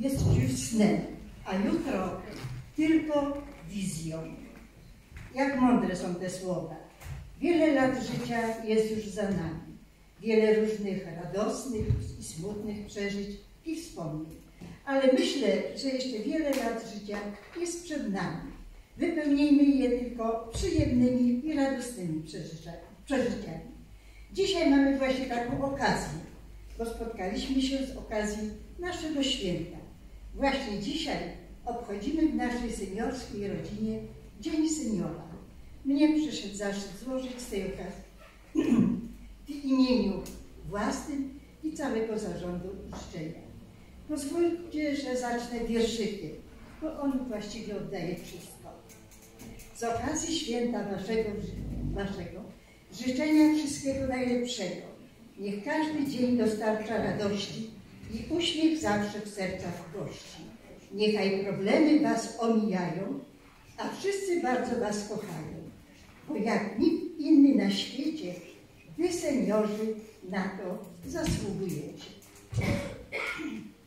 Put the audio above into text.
jest już snem, a jutro tylko wizją. Jak mądre są te słowa. Wiele lat życia jest już za nami. Wiele różnych radosnych i smutnych przeżyć i wspomnień. Ale myślę, że jeszcze wiele lat życia jest przed nami. Wypełnijmy je tylko przyjemnymi i radosnymi przeżyciami. Dzisiaj mamy właśnie taką okazję, bo spotkaliśmy się z okazji naszego święta. Właśnie dzisiaj obchodzimy w naszej seniorskiej rodzinie Dzień Seniora. Mnie przyszedł zaszczyt złożyć z tej okazji w imieniu własnym i całego zarządu życzenia. Pozwólcie, że zacznę wierszykiem, bo on właściwie oddaje wszystko. Z okazji święta waszego życzenia wszystkiego najlepszego. Niech każdy dzień dostarcza radości i uśmiech zawsze w sercach gości. Niechaj problemy was omijają, a wszyscy bardzo was kochają. Bo jak nikt inny na świecie, wy seniorzy na to zasługujecie.